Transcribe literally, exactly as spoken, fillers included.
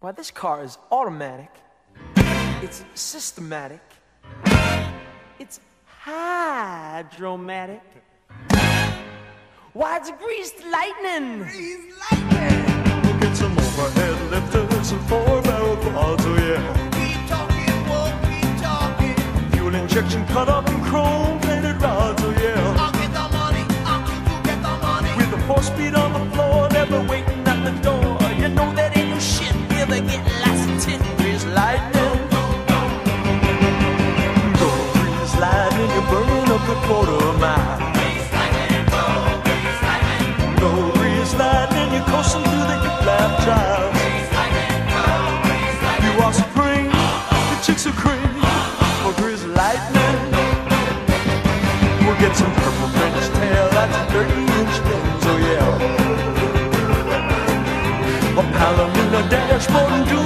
Why, this car is automatic, it's systematic, it's hydromatic. Why, it's greased lightning. Greased lightning. We'll get some overhead lifters and four-barrel quads, oh yeah. Keep talking, whoa, keep talking. Fuel injection cut up in chrome-plated rods, oh yeah. I'll get the money, I'll keep you get the money. With the four-speed on the floor, never waiting at the door. You know that ain't no shit, here they get lots of tit. Greased lightning. Go grease lightning, you're burning up the quarter mile. Go grease lightning, you're coasting through the hip-lap drive. You are supreme, the chicks are cream. For grease lightning, we'll get some purple French tail, that's a thirty-inch lens, oh yeah. A Palomino dashboard and do